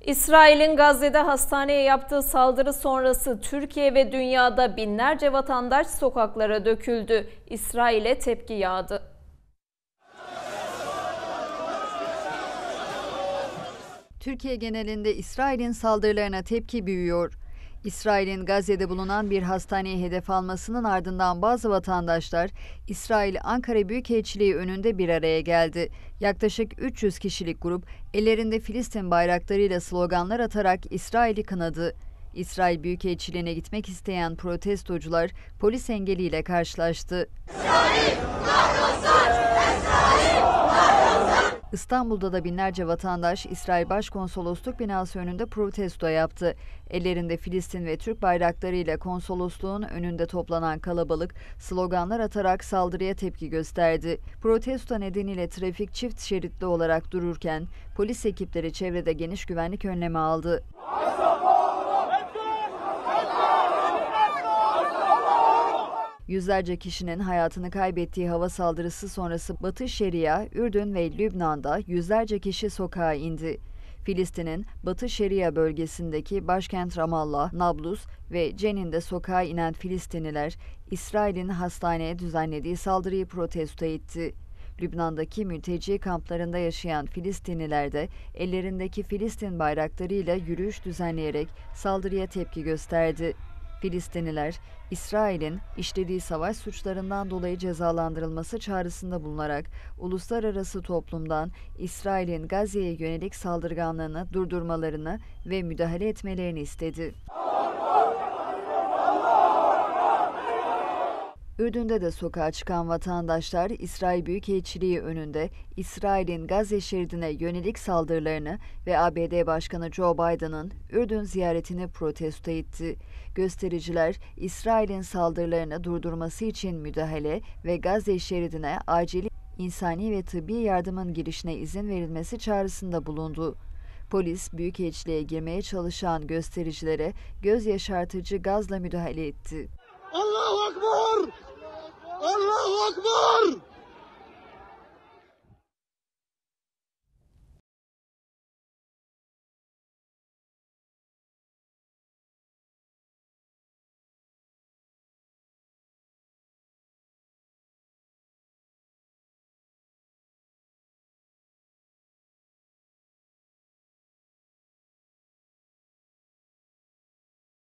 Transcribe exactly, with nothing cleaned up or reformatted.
İsrail'in Gazze'de hastaneye yaptığı saldırı sonrası Türkiye ve dünyada binlerce vatandaş sokaklara döküldü. İsrail'e tepki yağdı. Türkiye genelinde İsrail'in saldırılarına tepki büyüyor. İsrail'in Gazze'de bulunan bir hastaneye hedef almasının ardından bazı vatandaşlar İsrail Ankara Büyükelçiliği önünde bir araya geldi. Yaklaşık üç yüz kişilik grup ellerinde Filistin bayraklarıyla sloganlar atarak İsrail'i kınadı. İsrail Büyükelçiliğine gitmek isteyen protestocular polis engeliyle karşılaştı. İsrail, İstanbul'da da binlerce vatandaş İsrail Başkonsolosluk binası önünde protesto yaptı. Ellerinde Filistin ve Türk bayraklarıyla konsolosluğun önünde toplanan kalabalık sloganlar atarak saldırıya tepki gösterdi. Protesto nedeniyle trafik çift şeritli olarak dururken polis ekipleri çevrede geniş güvenlik önlemi aldı. Yüzlerce kişinin hayatını kaybettiği hava saldırısı sonrası Batı Şeria, Ürdün ve Lübnan'da yüzlerce kişi sokağa indi. Filistin'in Batı Şeria bölgesindeki başkent Ramallah, Nablus ve Cenin'de sokağa inen Filistinliler, İsrail'in hastaneye düzenlediği saldırıyı protesto etti. Lübnan'daki mülteci kamplarında yaşayan Filistinliler de ellerindeki Filistin bayraklarıyla yürüyüş düzenleyerek saldırıya tepki gösterdi. Filistinliler, İsrail'in işlediği savaş suçlarından dolayı cezalandırılması çağrısında bulunarak uluslararası toplumdan İsrail'in Gazze'ye yönelik saldırganlığını durdurmalarını ve müdahale etmelerini istedi. Ürdün'de de sokağa çıkan vatandaşlar İsrail Büyükelçiliği önünde İsrail'in Gazze şeridine yönelik saldırılarını ve A B D Başkanı Joe Biden'ın Ürdün ziyaretini protesto etti. Göstericiler İsrail'in saldırılarını durdurması için müdahale ve Gazze şeridine acil insani ve tıbbi yardımın girişine izin verilmesi çağrısında bulundu. Polis, Büyükelçiliğe girmeye çalışan göstericilere göz yaşartıcı gazla müdahale etti. Allahu Ekber! Allahu Ekber!